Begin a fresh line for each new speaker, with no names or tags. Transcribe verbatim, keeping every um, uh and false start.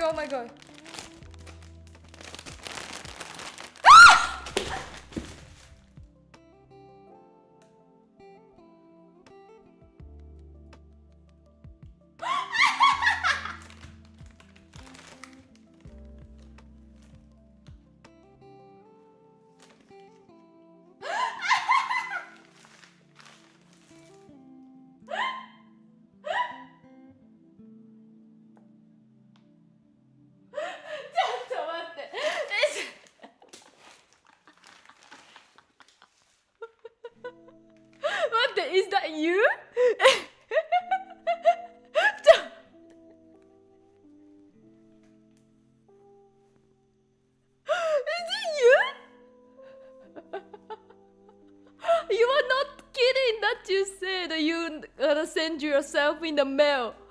god, oh my god. Is that you? Is it you? You are not kidding that you said you gonna send yourself in the mail.